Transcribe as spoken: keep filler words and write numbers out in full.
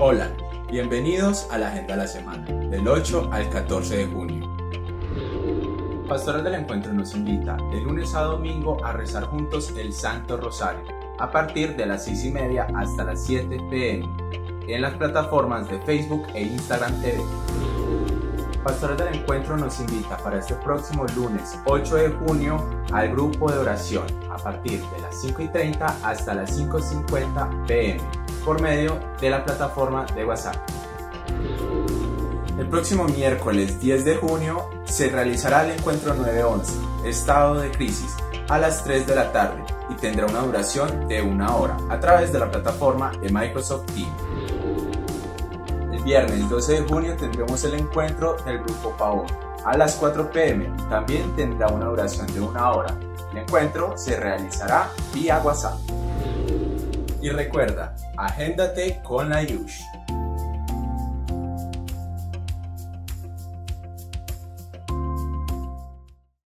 Hola, bienvenidos a la Agenda de la Semana, del ocho al catorce de junio. Pastores del Encuentro nos invita de lunes a domingo a rezar juntos el Santo Rosario, a partir de las seis y media hasta las siete pe eme, en las plataformas de Facebook e Instagram te ve. Pastores del Encuentro nos invita para este próximo lunes ocho de junio al grupo de oración, a partir de las cinco y treinta hasta las cinco y cincuenta pe eme, por medio de la plataforma de WhatsApp. El próximo miércoles diez de junio se realizará el encuentro nueve once, estado de crisis, a las tres de la tarde y tendrá una duración de una hora a través de la plataforma de Microsoft Teams. El viernes doce de junio tendremos el encuentro del grupo Paón a las cuatro pe eme, también tendrá una duración de una hora. El encuentro se realizará vía WhatsApp. Y recuerda, agéndate con la I U S H.